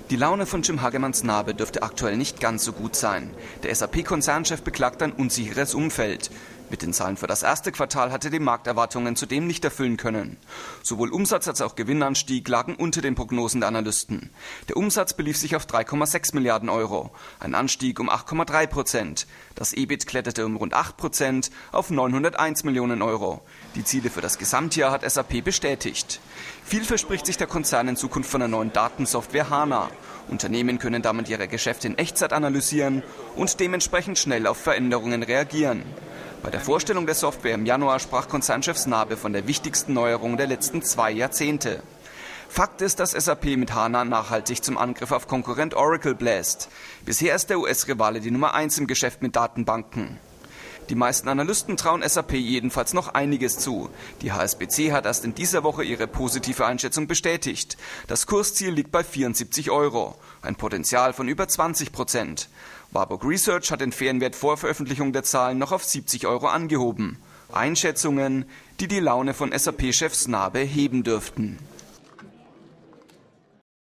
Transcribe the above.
Die Laune von Jim Hagemanns Snabe dürfte aktuell nicht ganz so gut sein. Der SAP-Konzernchef beklagt ein unsicheres Umfeld. Mit den Zahlen für das erste Quartal hatte er die Markterwartungen zudem nicht erfüllen können. Sowohl Umsatz als auch Gewinnanstieg lagen unter den Prognosen der Analysten. Der Umsatz belief sich auf 3,6 Milliarden Euro, ein Anstieg um 8,3%. Das EBIT kletterte um rund 8% auf 901 Millionen Euro. Die Ziele für das Gesamtjahr hat SAP bestätigt. Viel verspricht sich der Konzern in Zukunft von der neuen Datensoftware HANA. Unternehmen können damit ihre Geschäfte in Echtzeit analysieren und dementsprechend schnell auf Veränderungen reagieren. Bei der Vorstellung der Software im Januar sprach Konzernchef Snabe von der wichtigsten Neuerung der letzten 2 Jahrzehnte. Fakt ist, dass SAP mit HANA nachhaltig zum Angriff auf Konkurrent Oracle bläst. Bisher ist der US-Rivale die Nummer 1 im Geschäft mit Datenbanken. Die meisten Analysten trauen SAP jedenfalls noch einiges zu. Die HSBC hat erst in dieser Woche ihre positive Einschätzung bestätigt. Das Kursziel liegt bei 74 Euro, ein Potenzial von über 20%. Warburg Research hat den Fairen-Wert vor Veröffentlichung der Zahlen noch auf 70 Euro angehoben. Einschätzungen, die die Laune von SAP-Chef Snabe heben dürften.